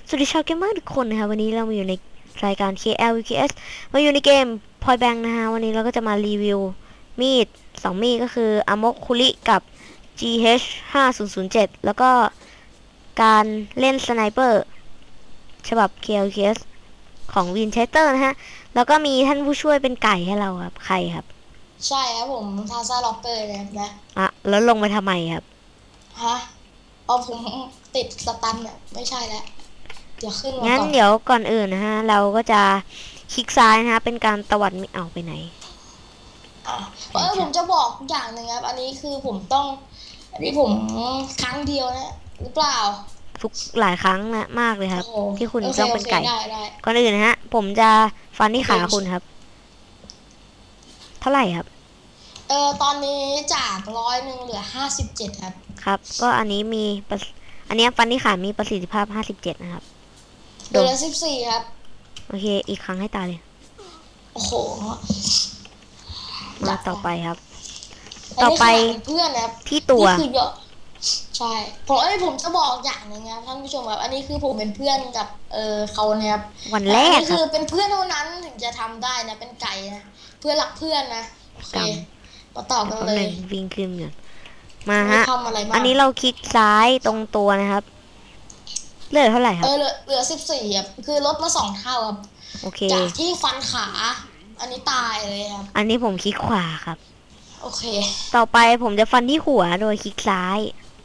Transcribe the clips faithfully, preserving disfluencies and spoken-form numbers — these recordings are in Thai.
สวัสดีชาวเกมเมอร์ทุกคนนะคะวันนี้เรามาอยู่ในรายการ เค แอล วี เค เอส มาอยู่ในเกม Point Blank นะคะวันนี้เราก็จะมารีวิวมีดสองมีดก็คืออามกคุริกับ จี เอช ห้าศูนย์ศูนย์เจ็ด แล้วก็การเล่นสไนเปอร์ฉบับ เค แอล วี เค เอส ของ Winchester นะฮะแล้วก็มีท่านผู้ช่วยเป็นไก่ให้เราครับใครครับใช่ครับผมทาซาล็อกเกอร์เลยนะอ่ะแล้วลงมาทำไมครับฮะเอาผมติดสตันเนี่ยไม่ใช่แล้วเดี๋ยวขึ้นมางั้นก่อนเดี๋ยวก่อนอื่นนะฮะเราก็จะคลิกซ้ายนะฮะเป็นการตวัดมีเอาไปไหนอ่ะเออผมจะบอกอย่างหนึ่งครับอันนี้คือผมต้องอันนี้ผมครั้งเดียวนะหรือเปล่าทุกหลายครั้งนะมากเลยครับที่คุณต้องเป็นไก่ก่อนอื่นนะฮะผมจะฟันที่ขาคุณครับเท่าไหร่ครับเออตอนนี้จากร้อยหนึ่งเหลือห้าสิบเจ็ดครับครับก็อันนี้มีอันนี้ฟันที่ขามีประสิทธิภาพห้าสิบเจ็ดนะครับเหลือสิบสี่ครับโอเคอีกครั้งให้ตายเลยโอ้โหมาต่อไปครับต่อไปเพื่อนนะครับที่ตัวคือเยอะใช่ผมเอ้ยผมจะบอกอย่างหนึ่งนะท่านผู้ชมครับอันนี้คือผมเป็นเพื่อนกับเออเขาเนี่ยครับวันแรกคือเป็นเพื่อนเท่านั้นถึงจะทำได้นะเป็นไก่นะเพื่อนหลักเพื่อนนะโอเคมาต่อกันเลยวิ่งขึ้นเงินมาฮะอันนี้เราคลิกซ้ายตรงตัวนะครับเลือดเท่าไหร่ครับเออเหลือเหลือสิบสี่ครับคือลดมาสองเท่าครับโอเคจากที่ฟันขาอันนี้ตายเลยครับอันนี้ผมคลิกขวาครับโอเคต่อไปผมจะฟันที่หัวโดยคลิกซ้าย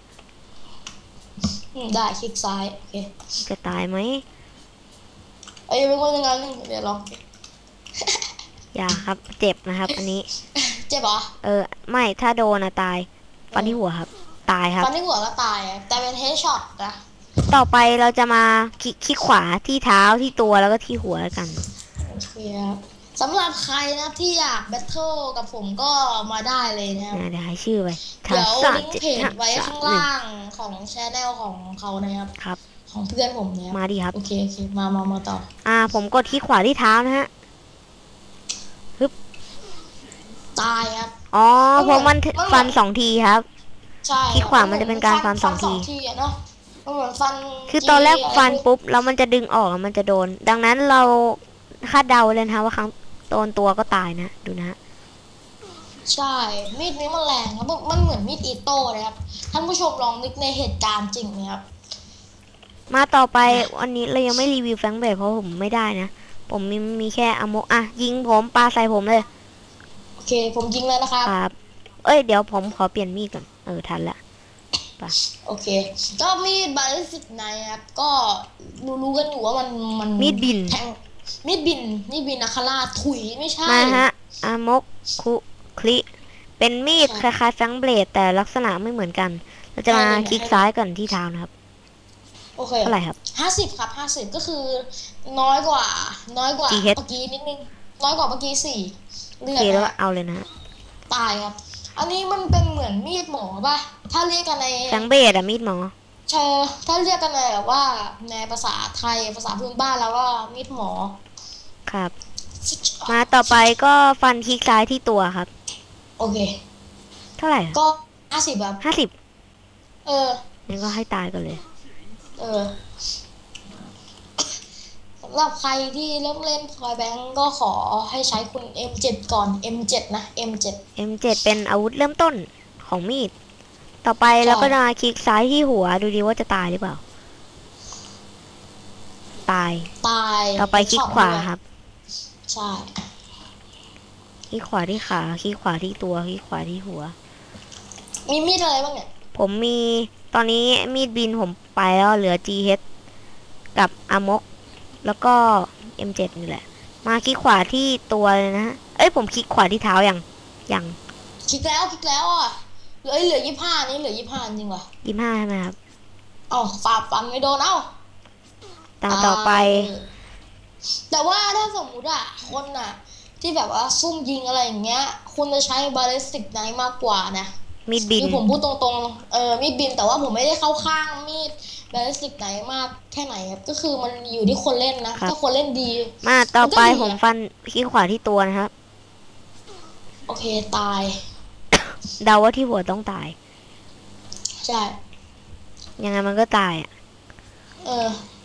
ได้คลิกซ้ายโอเคจะตายไหมเอ้ยเป็นคนยังไงเดี๋ยวลองอย่าครับเจ็บนะครับอันนี้เจ็บเหรอเออไม่ถ้าโดนนะตายฟันที่หัวครับตายครับฟันที่หัวก็ตายแต่เป็นเฮดช็อตนะต่อไปเราจะมาคลิกคลิกขวาที่เท้าที่ตัวแล้วก็ที่หัวกันโอเคครับสำหรับใครนะที่อยากแบทเทิลกับผมก็มาได้เลยนะเดี๋ยวให้ชื่อไว้เดี๋ยวลิงก์เพจไว้ข้างล่างของแชนแนลของเขานะครับครับของเพื่อนผมเนี่ยมาดีครับโอเคโอเคมามามาต่ออ่าผมกดที่ขวาที่เท้านะฮะฮึบตายครับอ๋อเพราะมันฟันสองทีครับใช่ที่ขวามันจะเป็นการฟันสองทีเนาะเหมือนฟันคือตอนแรกฟันปุ๊บแล้วมันจะดึงออกมันจะโดนดังนั้นเราคาดเดาเลยนะว่าครั้งโดนตัวก็ตายนะดูนะใช่มีดนี้มันแรงครับมันเหมือนมีดอีโต้เลยครับท่านผู้ชมลองนึกในเหตุการณ์จริงนะครับมาต่อไปวันนี้เรายังไม่รีวิวแฟงเบดเพราะผมไม่ได้นะผมมีมีแค่อโมอ่ะยิงผมปาใส่ผมเลยโอเคผมยิงเลยนะครับครับเอ้ยเดี๋ยวผมขอเปลี่ยนมีดก่อนเออทันละปะโอเคก็มีดบาลิสติกไนครับก็รู้ๆกันอยู่ว่ามันมันมีดบินแทงมีดบินมีดบินนาคาราถุยไม่ใช่มาฮะอามกคุคลิเป็นมีดคล้ายๆแฟงเบดแต่ลักษณะไม่เหมือนกันเราจะมาคลิกซ้ายก่อนที่เท้านะครับโอเคเท่าไหร่ครับห้าสิบครับห้าสิบก็คือน้อยกว่าน้อยกว่าเมื่อกี้นิดนึงน้อยกว่าเมื่อกี้สี่เลือดแล้วเอาเลยนะตายครับอันนี้มันเป็นเหมือนมีดหมอป่ะถ้าเรียกกันในแฟงเบดอะมีดหมอเชอถ้าเรียกกันในแบบว่าในภาษาไทยภาษาพื้นบ้านแล้วว่ามีดหมอครับมาต่อไปก็ฟันคลิกซ้ายที่ตัวครับโอเคเท่าไหร่ก็ห้าสิบแบบห้าสิบเอองั้นก็ให้ตายกันเลยเออสำหรับใครที่เริ่มเล่นพอยแบงก์ก็ขอให้ใช้คุณ เอ็ม เจ็ด ก่อน เอ็ม เจ็ด นะ เอ็ม เจ็ดเอ็ม เจ็ด เป็นอาวุธเริ่มต้นของมีดต่อไปเราก็จะคลิกซ้ายที่หัวดูดีว่าจะตายหรือเปล่าตายตายต่อไปคลิกขวาครับใช่คลิกขวาที่ขาคลิกขวาที่ตัวคลิกขวาที่หัวมีมีดอะไรบ้างเนี่ยผมมีตอนนี้มีดบินผมไปแล้วเหลือ จี เอช กับอามกแล้วก็ เอ็ม เจ็ด นี่แหละมาคลิกขวาที่ตัวเลยนะเอ้ยผมคลิกขวาที่เท้ายังยังคลิกแล้วคลิกแล้วอ่ะเหลือเหลือยี่ห้านี่เหลือยี่ห้าจริงวะยี่ห้าใช่ไหมครับอ๋อฝ่าฟันไม่โดนเอ้าตาต่อไปแต่ว่าถ้าสมมุติอะคนอะที่แบบว่าซุ่มยิงอะไรอย่างเงี้ยคุณจะใช้บาลิสติกไนท์มากกว่านะมีดบินคือผมพูดตรงๆเออมีดบินแต่ว่าผมไม่ได้เข้าข้างมีดบาลิสติกไนท์มากแค่ไหนครับก็คือมันอยู่ที่คนเล่นนะถ้าคนเล่นดีมาต่อไปผมฟันที่ขวาที่ตัวนะครับโอเคตายเดาว่าที่หัวต้องตายใช่ยังไงมันก็ตายอ่ะเออ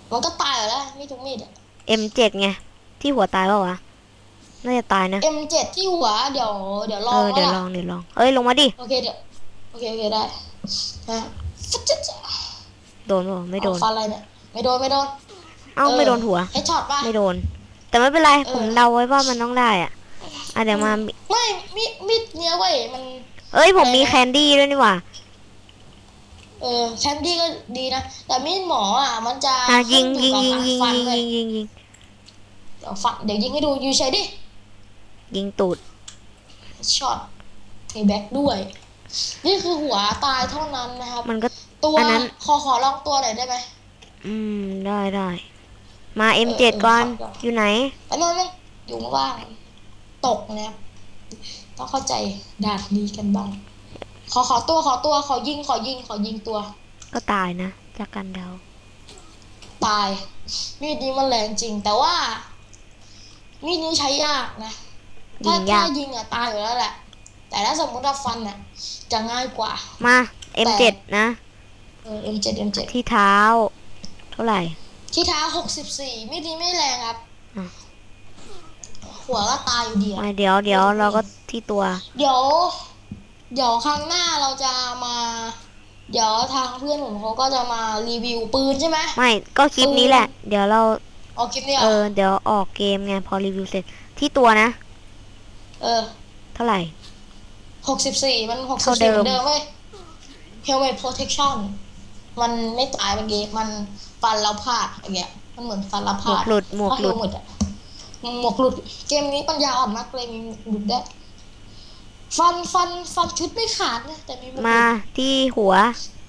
มันก็ตายอยู่แล้วมีดทุกมีดอะเอ็ม เจ็ด ไงที่หัวตายเปล่าวะน่าจะตายนะเอ็ม เจ็ด ที่หัวเดี๋ยวเดี๋ยวลเอองอเดี๋ยวลแล้องวเดี๋ยวลองเอ้ยลงมาดิโอเคเดี๋ยวโอเคโอเคได้ฮะฟึ๊ดจ๊ะจ๊ะโดนเปล่าไม่โดนเอาฟันอะไรเนี่ยไม่โดนไม่โดนเอ้าไม่โดนหัวเฮดช็อตป่ะไม่โดน แต่ไม่เป็นไรเออผมเดาไว้ว่ามันต้องได้อ่ะอ่ะเดี๋ยวมาไม่มีมีดเนี้ยเว้ยมันเอ้ยผมมีอะไรนะแคนดี้ด้วยนี่หว่าเออแคนดี้ก็ดีนะแต่มีดหมออ่ะมันจะอ่ะยิงขึ้ยินงอยู่ยิงกับยิงฟันยิงเว้ยิงยิงยิงเดี๋ยวฟันเดี๋ยวยิงให้ดูยูใช้ดิยิงตูดช็อตเอแบ็กด้วย นี่คือหัวตายเท่านั้นนะครับมันก็ตัวอันนั้นขอขอลองตัวหน่อยได้ไหมอืมได้ได้มา เอ็ม เจ็ด ก่อนเออครับอยู่ไหนอันนั้นมันอยู่ข้างล่างตกนะครับต้องเข้าใจด่านนี้กันบ้าง ขอขอตัวขอตัวขอยิงขอยิงขอยิงตัวก็ตายนะจากการเดาตาย มีดนี้มันแรงจริง แต่ว่า มีดนี้ใช้ยากนะยิถ้างยาถ้าก ยิงอะตายอยู่แล้วแหละ แต่ถ้าสมมติว่าฟันอะจะง่ายกว่ามา เอ็ม เจ็ด นะเออ เอ็ม เจ็ด เอ็ม เจ็ดที่เท้า เท่าไหร่ที่เท้าหกสิบสี่มีดนี้ไม่แรงครับอ่ะหัวก็ตายอยู่ดีอะมาเดี๋ยวเดี๋ยวเราก็ที่ตัวเดี๋ยว เดี๋ยวครั้งหน้าเราจะมา เดี๋ยวทางเพื่อนผมเขาก็จะมารีวิวปืนใช่ไหมไม่ก็คลิปนี้แหละ เดี๋ยวเราเอาคลิปนี้เหรเอออเดี๋ยวออกเกมไงพอรีวิวเสร็จที่ตัวนะเออเท่าไหร่หกสิบสี่มันหกสิเท่าบเดิสี่เหมมือนเดิมเว้ย Helmet Protection มันไม่ตายเมื่อกี้มันฟันเราพลาดอย่างเงี้ยมันเหมือนฟันเราพหมวลาก ดหลุดหมวกหลุดเพราะ Helmet อะหมวกหลุดเกมนี้ปัญญาอ่อนมากเลยมีหมวกหลุดด้วยฟันฟันฟันชุดไม่ขาดนะแต่มีหมวกหลุมาดที่หัว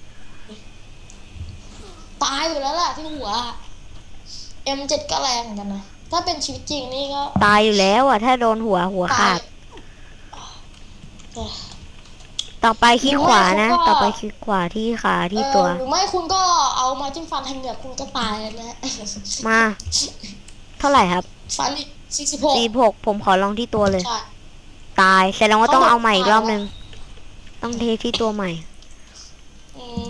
ตายอยู่แล้วล่ะที่หัว เอ็ม เจ็ด ก็แรงเหมือนกันนะถ้าเป็นชีวิตจริงนี่ก็ตายอยู่แล้วอ่ะถ้าโดนหัวหัวตาขาดยเออต่อไปคลิกขวานะหรือไม่ก็ต่อไปคลิกขวาที่ขาที่ตัวเออหรือไม่คุณก็เอามาจิ้มฟันแทงเหงือกคุณก็ตายแล้วนะมา เท่าไหร่ครับฟันอีกสี่สิบหกสี่หกผมขอลองที่ตัวเลยใช่ตายแสดงว่าต้องเขาบอกเอาใหม่อีกรอบตายแล้วนึง ต้องเทที่ตัวใหม่อืม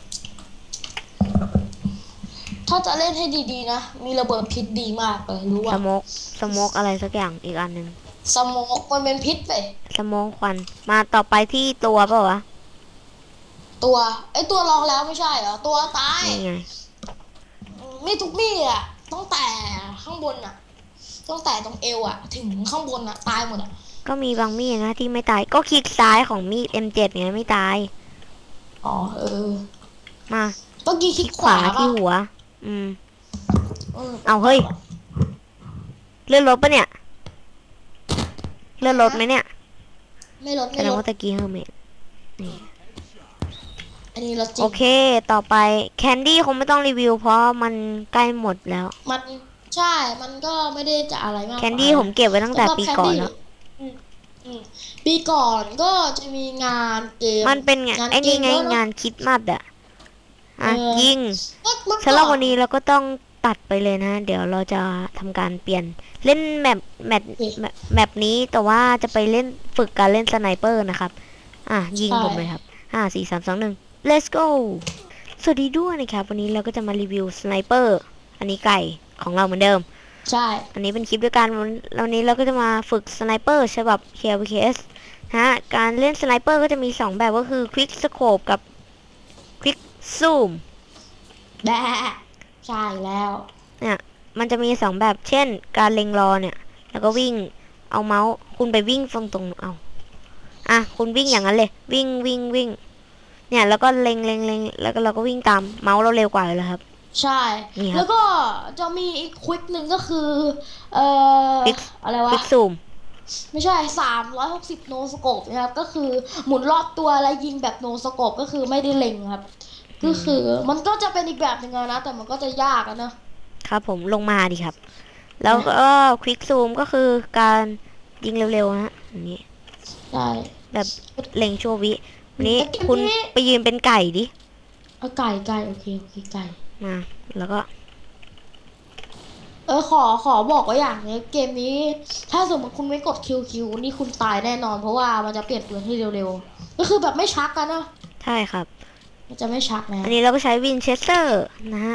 ถ้าจะเล่นให้ดีๆนะ มีระเบิดพิษดีมากเลยรู้สว่าโมกสโมกอะไรสักอย่างอีกอันหนึ่งสโมกมันเป็นพิษไปสโมกควัน มาต่อไปที่ตัวเปล่าวะตัวไอตัวลองแล้วไม่ใช่เหรอ ตัวตายนี่ไงมีทุกมีดอะตั้งแต่ข้างบนอะตั้งแต่ตรงเอวอะถึงข้างบนอะตายหมดอะก็มีบางมีดนะที่ไม่ตาย ก็คลิกซ้ายของมีด เอ็ม เจ็ด ไงไม่ตายอ๋อเออมาเมื่อกี้คคลิลิกกขขวาวาที่ป่ะหัว อืมเออเอาเฮ้ย เลื่อนรถปะเนี่ย เลื่อนรถไหมเนี่ยไม่ลดแสไม่ดลงดว่าตะกี้เฮอร์เมดนี่อันนี้ลดจริโอง เค ต่อไปแคนดี้คงไม่ต้องรีวิว เพราะมันใกล้หมดแล้วมันใช่ มันก็ไม่ได้จะอะไรมากแคนดี้ผมเก็บไว้ตั้งแต่ปีก่อนแล้วอืมอืมปีก่อนก็จะมีงานเกมมันเป็นไงงานไอ้นี่ไงเกมแล้วนะงานคริดมัดอะอ่ะเออยิงเมื่อเมื่อก่อสำหรับวันนี้เราก็ต้องตัดไปเลยนะ เดี๋ยวเราจะทำการเปลี่ยนเล่นแมปแมปแมปแมปนี้แต่ว่าจะไปเล่นฝึกการเล่นสไนเปอร์นะครับ อ่ะยิงผมเลยครับห้าสี่สามสองหนึ่ง let's go สวัสดีด้วยนะครับ วันนี้เราก็จะมารีวิวสไนเปอร์อันนี้ไก่ของเราเหมือนเดิมใช่อันนี้เป็นคลิปด้วยกันวันวันนี้เราก็จะมาฝึกสไนเปอร์ฉบับ เค วี เค เอส ฮะ การเล่นสไนเปอร์ก็จะมีสองแบบก็คือ Quick Scope กับ Quick Zoom แบะใช่แล้วเนี่ย มันจะมีสองแบบ เช่น การเล็งรอเนี่ย แล้วก็วิ่ง เอาเมาส์ คุณไปวิ่งตรงตรงๆเอา อ่ะ คุณวิ่งอย่างนั้นเลย วิ่งวิ่งวิ่ง เนี่ย แล้วก็เล็งเล็งเล็งแล้วก็เราก็วิ่งตาม เมาส์เราเร็วกว่าอยู่แล้วครับใช่นี่ครับแล้วก็จะมีอีกควิกหนึ่งก็คือ เอ่อ Quick อะไรวะ Quick Zoom ไม่ใช่สามร้อยหกสิบโนสโคปนะครับ ก็คือหมุนรอบตัวแล้วยิงแบบโนสโคปก็คือไม่ได้เล็งครับ ก็คือมันก็จะเป็นอีกแบบหนึ่งนะ แต่มันก็จะยากอะนะครับผมลงมาดิครับ แล้วก็ควิกซูมก็คือการยิงเร็วๆนะฮะอย่างนี้ใช่แบบเล็งชั่ววิวันนี้แต่เกมคุณนี้ไปยืนเป็นไก่ดิเอาไก่ไก่โอเคโอเคไก่มาแล้วก็เออขอขอบอกไว้อย่างนี้เกมนี้ ถ้าสมมติคุณไม่กดคิวคิวนี่คุณตายแน่นอน เพราะว่ามันจะเปลี่ยนปืนให้เร็วๆ ก็คือแบบไม่ชักกันนะใช่ครับมันจะไม่ชักนะอันนี้เราก็ใช้วินเชสเตอร์นะฮะ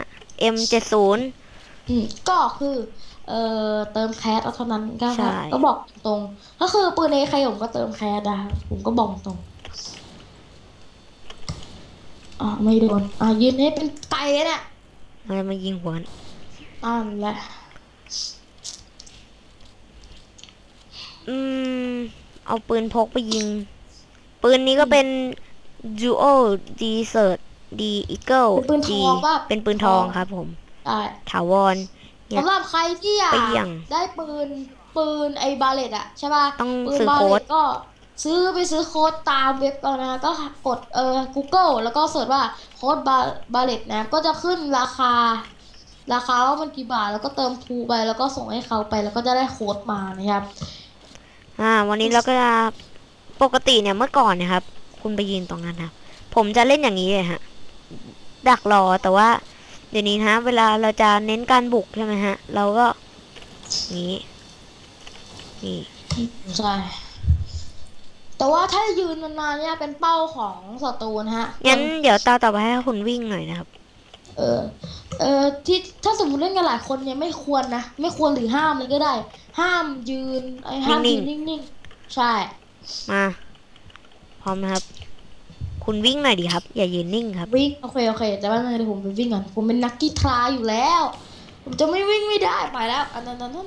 เอ็ม เจ็ดสิบอืมก็คือเอ่อเติมแคสเอาเท่านั้นก็ใช่ก็บอกตรงก็คือปืนเอใครผมก็เติมแคสนะผมก็บอกตรงอ่าไม่โดนอ่ายืนให้เป็นไก่เนี่ยอะไรมายิงหัวอ่านแหละอืม เอาปืนพกไปยิง ปืนนี้ก็เป็น Duo Desert D Eagle เป็นปืนท D องป่ะเป็นปืนทองครับผมได้ถาวรเนี่ยสำหรับใครที่อยาเปกรี้ยงได้ปืนปืนไอ้บาเลตอะใช่ป่ะต้องปืนซื้อบาโค้เลดตก็ซื้อไปซื้อโค้ดตามเว็บเอานะก็กดเอ่อ Google แล้วก็เสิร์ชว่าโค้ดบาบาเลตนะก็จะขึ้นราคา ราคาว่ามันกี่บาทแล้วก็เติมทูไปแล้วก็ส่งให้เขาไปแล้วก็จะได้โค้ดมานะครับอ่า วันนี้เราก็จะปกติเนี่ยเมื่อก่อนเนะครับ คุณไปยืนตรงนั้นนะผมจะเล่นอย่างนี้เลยฮะ ดักรอแต่ว่า เดี๋ยวนี้นะเวลาเราจะเน้นการบุกใช่ไหมฮะ เราก็นี้นี่ใช่ แต่ว่าถ้ายืนนานๆเนี่ยเป็นเป้าของศัตรูนะฮะงั้นเดี๋ยวตาต่อไปให้คุณวิ่งหน่อยนะครับเออ เออที่ถ้าสมมติเล่นกันหลายคนเนี่ยไม่ควรนะ ไม่ควรหรือห้ามเลยก็ได้ ห้ามยืนไอ้ห้ามนิ่ยืงนๆนิ่งๆ ใช่มา พร้อมนะครับ คุณวิ่งหน่อยดิครับ อย่ายืนนิ่งครับวิ่งโอเคโอเคแต่ว่าเดี๋ยวผมไปวิ่งก่อนผมเป็นนักกีฬาอยู่แล้ว ผมจะไม่วิ่งไม่ได้ไปแล้วอันนั้นนั้น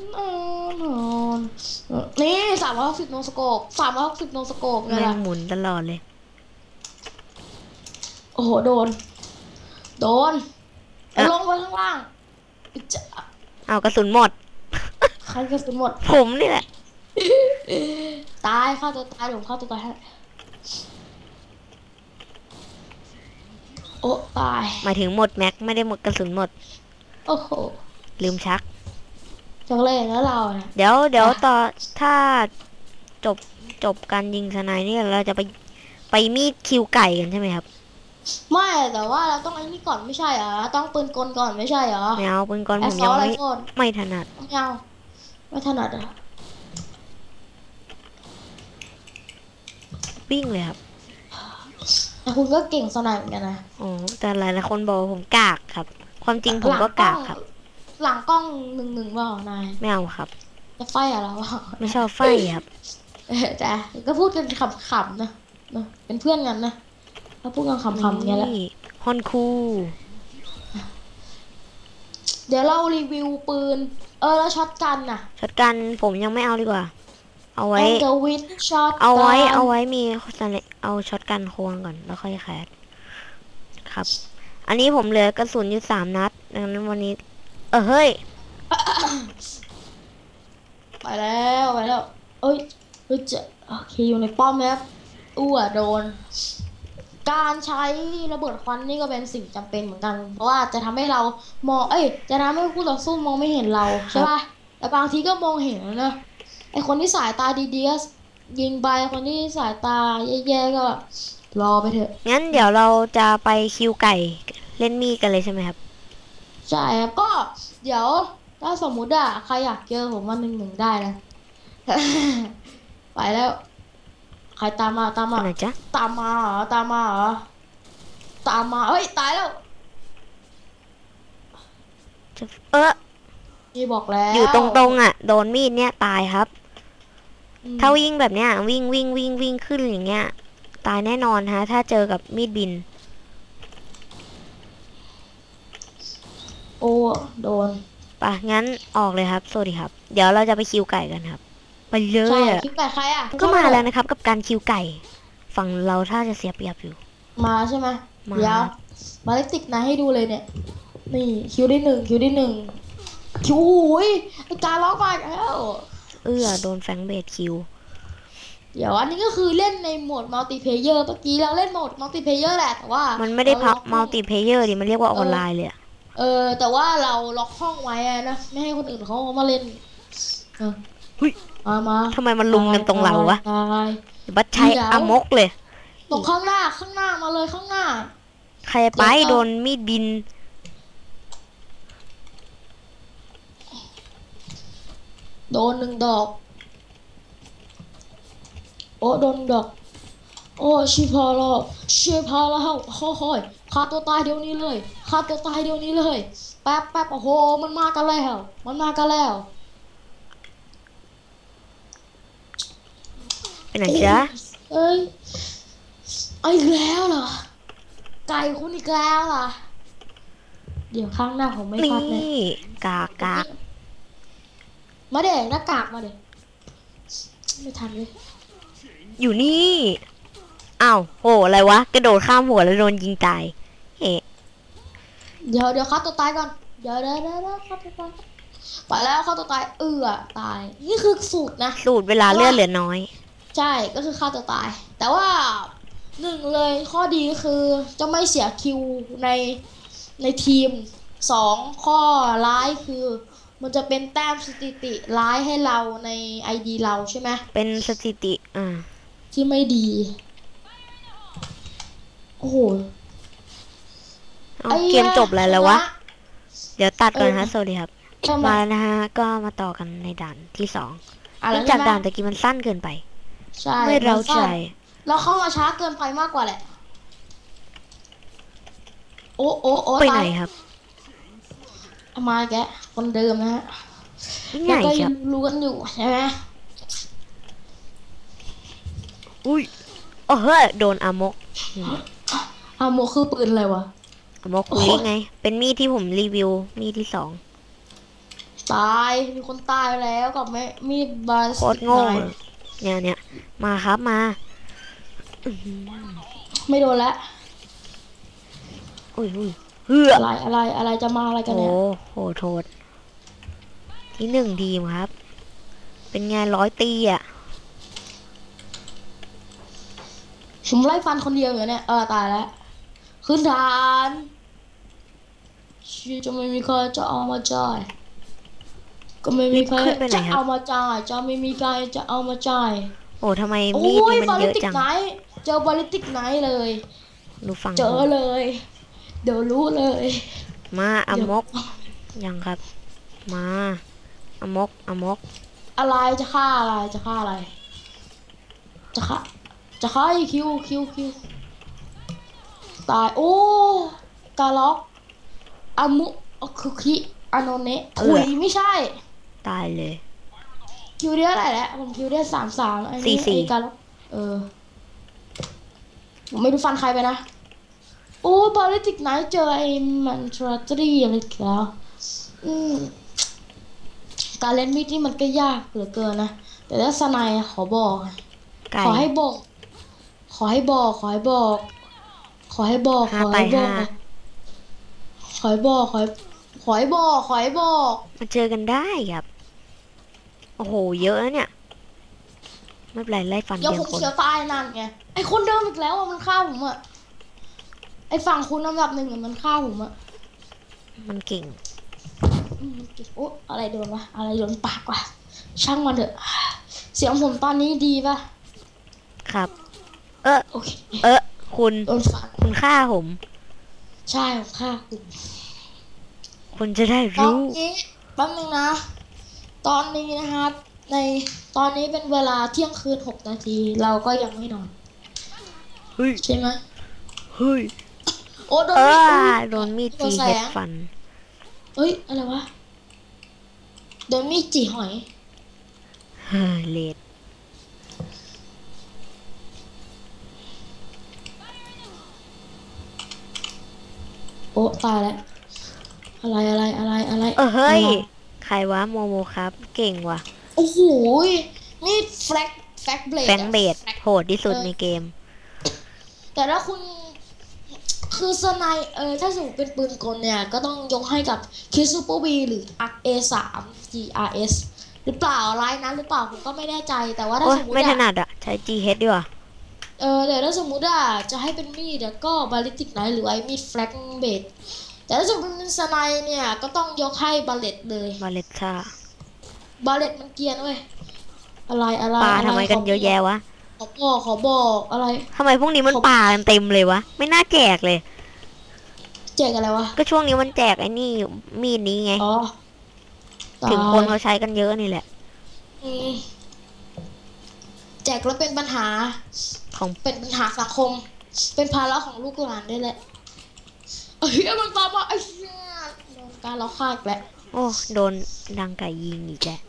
นี่สามร้อยหกสิบโนสโคปสามร้อยหกสิบโนสโคปไงแม่งล่ะหมุนตลอดเลยโอ้โหโดน โดนอ่ะลงไปข้างล่างจะเอากระสุนหมดใครกระสุนหมดผมนี่แหละตายฆ่าตัวตายเดี๋ยวผมฆ่าตัวตายให้โอ้ตายหมายถึงหมดแม็กไม่ได้หมดกระสุนหมดโอ้โหลืมชักจังเลยแล้วเราเนี่ยเดี๋ยวเดี๋ยวอ่ะต่อถ้าจบจบการยิงสไนด์นี่เราจะไปไปมีดคิวไก่กันใช่ไหมครับไม่แต่ว่าเราต้องไอ้นี่ก่อนไม่ใช่เหรอต้องปืนกลก่อนไม่ใช่เหรอไม่เอาปืนกลแอผสมซยัอง ลไรไม่เฟิลไม่ถนัดไม่เอาไม่ถนัดอ่ะวิ่งเลยครับแต่คุณก็เก่งสนายเหมือนกันนะอ๋อแต่หลายหลายคนบอกว่าผมกากครับ ความจริงผมก็กากครับหลังกล้องหนึ่งหนึ่งเปล่านายไม่เอาครับจะไฟอะไรวะไม่ชอบไฟครับเออจ้ะก็พูดกันขำๆนะนะเป็นเพื่อนกันนะถ้าพูดกันขำๆอย่างเงี้ยแหละนี่ฮอนคูเดี๋ยวเรารีวิวปืน เออแล้วช็อตกันน่ะช็อตกันผมยังไม่เอาดีกว่า เอาไว้แองเกลวินช็อตเอาไว้เอาไว้มีสไนเอาช็อตกันควงก่อนแล้วค่อยแคสครับ อันนี้ผมเหลือกระสุนอยู่สามนัดดังนั้นวันนี้ เออเฮ้ยไปแล้วไปแล้ว เอ้ยเฮ้ยจะโอเคอยู่ในป้อมแล้วอ้วโดน การใช้ระเบิดควันนี่ก็เป็นสิ่งจำเป็นเหมือนกัน เพราะว่าจะทำให้เรามอง เอ้ย จะทำให้คู่ต่อสู้มองไม่เห็นเราใช่ป่ะ แต่บางทีก็มองเห็นนะ ไอคนที่สายตาดีๆก็ยิงไป คนที่สายตาแย่ๆก็รอไปเถอะงั้นเดี๋ยวเราจะไปคิวไก่เล่นมีดกันเลยใช่ไหมครับใช่ครับก็เดี๋ยวถ้าสมมุติอะใครอยากเจอผมวันหนึ่งหนึ่งได้นะ ไปแล้ว ใครตามมาตามมาไหนจ๊ะตามมาเหรอตามมาเหรอตามมาเฮ้ยตายแล้วจะเออนี่บอกแล้วอยู่ตรงๆอ่ะ โดนมีดเนี่ยตายครับอืมถ้าวิ่งแบบเนี้ยวิ่งวิ่งวิ่งวิ่งขึ้นอย่างเงี้ย ตายแน่นอนฮะ ถ้าเจอกับมีดบินโอ้โดนป่ะ งั้นออกเลยครับ สวัสดีครับ เดี๋ยวเราจะไปคิวไก่กันครับ ไปเลใช่ยอะคิดแต่ใครอะก็มาแล้วนะครับ กับการคิวไก่ ฝั่งเราถ้าจะเสียเปรียบอยู่มาใช่ไหมมาเดี๋ยวมาเล็กติกนะให้ดูเลยเนี่ย นี่คิวได้หนึ่งคิวได้หนึ่งคิวหูยไอการล็อกมาแล้วเอื้อโดนแฟงเบดคิวเดี๋ยวอันนี้ก็คือเล่นในโหมดมัลติเพลเยอร์เมื่อกี้เราเล่นโหมดมัลติเพลเยอร์แหละแต่ว่ามัมันไม่ได้พับมัลติเพเยอร์ดิ มันเรียกว่าออนไลน์เลยอะเออแต่ว่าเราล็อกห้องไว้อะนะไม่ให้คนอื่นเขามาเล่นเออเฮ้ยมามาทำไมมันลุมกันตรงเราวะตายเดี๋ยวบัดใช้เดี๋ยวอามกเลยตรงข้างหน้าข้างหน้ามาเลยข้างหน้าใครไปเดี๋ยวก็โดนมีดบินโดนหนึ่งดอก โอ้โดนดอกโอ้ชิพาแล้วชิพาแล้วโอ้โหฆ่าตัวตายเดี๋ยวนี้เลยฆ่าตัวตายเดี๋ยวนี้เลยแป๊บแป๊บโอ้โหมันมากันแล้วมันมากันแล้วเป็นไหนจ๊ะเอ้ยเอาอีกแล้วเหรอไก่คุณอีกแล้วเหรอเดี๋ยวข้างหน้าผมไม่พลาดเลยนี่กากกากมาเด็กหน้ากากมาเด็กไม่ทันเลยอยู่นี่อ้าวโหอะไรวะกระโดดข้ามหัวแล้วโดนยิงตายเฮ้เดี๋ยวเดี๋ยวฆ่าตัวตายก่อนเดี๋ยวเดี๋ยวเดี๋ยวฆ่าตัวตายไปแล้วฆ่าตัวตายเอือตายนี่คือสูตรนะสูตรเวลาเลือดเหลือน้อยใช่ก็คือฆ่าตัวตายแต่ว่าหนึ่งเลยข้อดีคือจะไม่เสียคิวในในทีมสองข้อร้ายคือมันจะเป็นแต้มสถิติร้ายให้เราใน ไอ ดี เราใช่ไหมเป็นสถิติอ่าที่ไม่ดีโอ้โหเกมจบแล้วแล้ววะเดี๋ยวตัดก่อนนะสวัสดีครับมานะฮะก็มาต่อกันในด่านที่สองเนื่องจากด่านตะกี้มันสั้นเกินไปไม่เราใจเราเข้ามาช้าเกินไปมากกว่าแหละโอ้โอ้โอ้ไปไหนครับมาแกคนเดิมนะฮะแล้วก็ยังรู้กันอยู่ใช่ไหมอุ้ยโอ้เฮ้ยโดนอามกอามกคือปืนอะไรวะอามกคุยไงเป็นมีดที่ผมรีวิวมีดที่สองตายมีคนตายแล้วกับแม่มีดบาสโคตรโง่เนี่ยเนี่ยมาครับมาไม่โดนแล้วอุ้ยอุ้ยเฮ้ออะไรอะไรอะไรจะมาอะไรกันเนี่ยโอ้โหโทษที่หนึ่งทีมครับเป็นไงร้อยตีอ่ะผมไล่ฟันคนเดียวอยู่เนี่ยเออตายแล้วขึ้นฐานชีจะไม่มีใครจะเอามาจ่ายก็ไม่มีใครจะเอามาจ่ายจะไม่มีใครจะเอามาจ่ายโอ้ทำไมมีดมันเยอะจังเจอบอลติกไนท์เลยดูฟังเจอเลยเดี๋ยวรู้เลยมาอมกยังครับมาอมกอมกอะไรจะฆ่าอะไรจะฆ่าอะไรจะฆ่าจะฆ่าคิวคิวคิวตายโอ้กาล็อกอามุคุคิอโนเนะถุยไม่ใช่ตายเลยคิวเดียอะไรแหละผมคิวเดียสามสามอันนี้ไอ้กาล็อกเออผมไม่ดูฟันใครไปนะโอ้บอลติกไนท์เจอไอ้มันทรัตรีอะไรแล้วอืมการเล่นมีดนี่มันก็ยากเหลือเกินนะแต่ถ้าสไนขอบอกขอให้บอกขอให้บอกขอให้บอกขอให้บอกขอให้บอกขอให้บอกขอให้ขอให้บอกขอให้บอกมาเจอกันได้ครับโอ้โหเยอะเนี่ยไม่เป็นไรไล่ฟันเดี๋ยวผมเสียตายนั่นไงไอคนเดิมอีกแล้วมันฆ่าผมอะไอฝั่งคุณอันดับหนึ่งมันฆ่าผมอะมันเก่งโอ้อะไรโดนวะอะไรโดนปากวะช่างมันเถอะเสียงผมตอนนี้ดีป่ะครับเออโอเคเออคุณคุณฆ่าผมใช่ผมฆ่าคุณคุณจะได้รู้ตอนนี้แป๊บนึงนะตอนนี้นะครับในตอนนี้เป็นเวลาเที่ยงคืนหกนาทีเราก็ยังไม่นอนเฮ้ยใช่ไหมเฮ้ยโอ้โดนมีดโดนมีดจีเห็ดฟันเฮ้ยอะไรวะโดนมีดจีหอยเฮ้ยเลดโอ้ตายแล้วอะไรอะไรอะไรอะไรเออเฮ้ยใครวะโมโมครับเก่งว่ะโอ้โหนี่แฟลกแฟลกเบลดแฟลกเบลดโหดที่สุดในเกมแต่ถ้าคุณคือสไนเออถ้าสมมติเป็นปืนกลเนี่ยก็ต้องยกให้กับคิซูโปบีหรือ เอ สาม จี อาร์ เอส หรือเปล่าไลน์นั้นหรือเปล่าผมก็ไม่แน่ใจแต่ว่าถ้าสมมติไม่ถนัดอะใช้ จี เอช ดีกว่าเออเดี๋ยวถ้าสมมติอะจะให้เป็นมีดก็บาลิติกไนท์หรือไอ้มีดแฟลกเบลดแต่ถ้าสมมติเป็นสไนเนี่ยก็ต้องยกให้บาเลตเลยบาเลตค่ะบาเลตมันเกียนเว้ยอะไรอะไรปลาทำไมกันเยอะแยะวะขอบอกขอบอกอะไรทำไมพวกนี้มันปลากันเต็มเลยวะไม่น่าแจกเลยแจกอะไรวะก็ช่วงนี้มันแจกไอ้นี่มีดนี้ไงอ๋อถึงคนเขาใช้กันเยอะนี่แหละแจกแล้วเป็นปัญหาของเป็นปัญหาสังคม เป็นภาระของลูกหลานได้แหละเอ้ยมันตามมาไอ้เหี้ยโดนการเราฆ่าอีกแล้วโอ้โดนดังไก่ยิงอีกแล้ว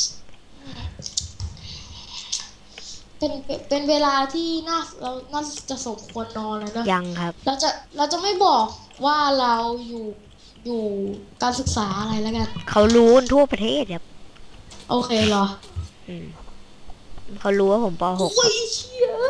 เป็นเป็นเวลาที่น่าเราน่าจะสมควรนอนแล้วนะยังครับเราจะเราจะไม่บอกว่าเราอยู่อยู่การศึกษาอะไรแล้วกันเขารู้ทั่วประเทศครับโอเคเหรออืมเขารู้ว่าผมป .หกโอ้ยเชี่ย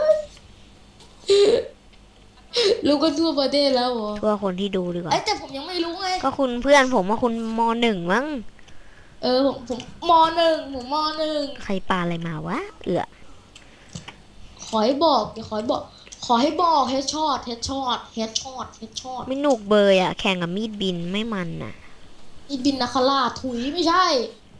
รู้กันทั่วประเทศแล้วเหรอทั่วคนที่ดูดีกว่าไอ้แต่ผมยังไม่รู้ไงก็คุณเพื่อนผมว่าคุณมหนึ่งมั้งเออผมผมมหนึ่งผมมหนึ่งใครปาอะไรมาวะเอือขอให้บอกเดี๋ยวขอให้บอกขอให้บอกเฮดช็อตเฮดช็อตเฮดช็อตเฮดช็อตไม่หนุกเบยอ่ะแข่งกับมีดบินไม่มันอ่ะมีดบินนาคาราถุยไม่ใช่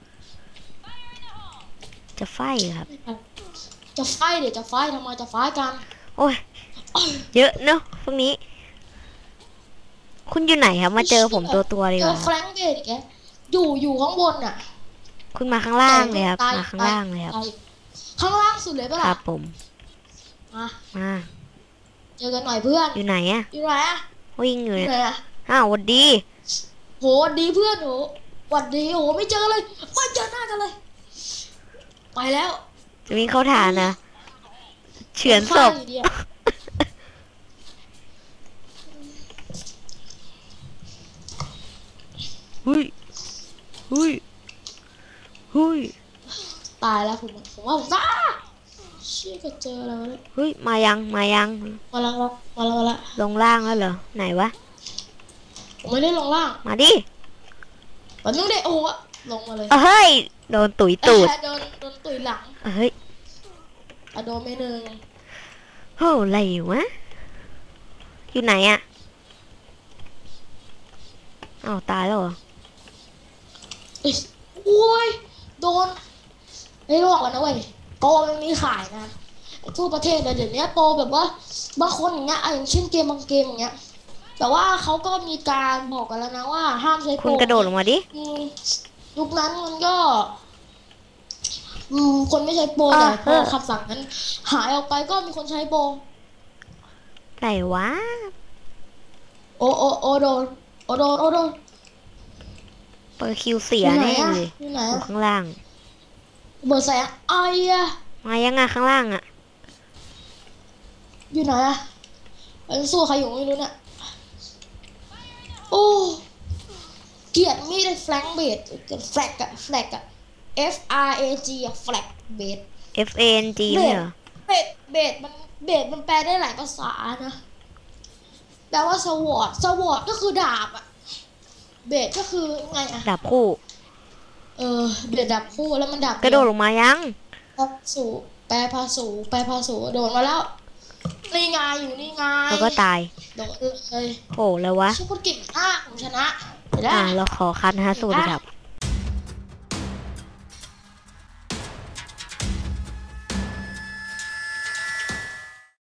จะไฟครับจะไฟเดี๋ยวจะไฟทำไมจะไฟกันโอ้ยเยอะเนาะพวกนี้คุณอยู่ไหนครับมาเจอผมตัวตัวดีกว่าแฟรงค์เบดแกอยู่อยู่ข้างบนอ่ะคุณมาข้างล่างเลยครับมาข้างล่างเลยครับข้างล่างสุดเลยป่ะล่ะครับผมมามาเจอกันหน่อยเพื่อนอยู่ไหนอะอยู่ไหนอะวิ่งอยู่เนี่ยอ้าววัดดีโหวัดดีเพื่อนโหวัดดีโหไม่เจอเลยไม่เจอหน้ากันเลยไปแล้วจะวิ่งเข้าฐานนะเฉือนศพหุยหุยหุยตายแล้วผมผมว่าผมตายเชี่ยก็เจอแล้วเนี่ยเฮ้ยมายังมายังมาแล้วมาแล้วมาแล้วลงล่างแล้วเหรอไหนวะผมไม่ได้ลงล่างมาดิตอนนี้ได้โอ้ลงมาเลยเฮ้ยโดนตุ๋ยตูดโดนโดนตุ๋ยหลังเฮ้ยอะโดนไม่หนึ่งโอ้อะไรวะอยู่ไหนอะอ้าวตายแล้วเหรอโอ้ยโดนไม่รอดกันนะเว้ยโปรมันมีขายนะทั่วประเทศเลยเดี๋ยวนี้โปรแบบว่าบางคนอย่างเงี้ยอย่างเช่นเกมบางเกมอย่างเงี้ยแต่ว่าเขาก็มีการบอกกันแล้วนะว่าห้ามใช้โปรคุณกระโดดลงมาดิยุคนั้นมันก็คนไม่ใช้โปรแต่พอคำสั่งนั้นหายออกไปก็มีคนใช้โปรไหนวะโอโอโอโดนโอโดนโอโดนเปิดคิวเสียแน่เลยอยู่ข้างล่างเบอร์แสงไอ้อะมายังไงข้างล่างอะอยู่ไหนอะไอ้สู้ใครอยู่ไม่รู้เนี่ยโอ้เกียดมีดแฟลงเบดแฟลกอะแฟลกอะ F R A G อะแฟลกเบด F A N G เนี่ยเหรอเบดเบดมันเบดมันแปลได้หลายภาษานะแปลว่าสวอตสวอตก็คือดาบอะเบดก็คือไงอะดาบคู่เออเบดดาบคู่แล้วมันดาบกระโดดลงมายังภาสูแปลภาสูแปลภาสูโดดมาแล้วนี่ไงอยู่นี่ไงแล้วก็ตายโดดเลยโหแล้ววะชุดเก่งมากผมชนะอ่าเราขอคัดฮะสูตรครับ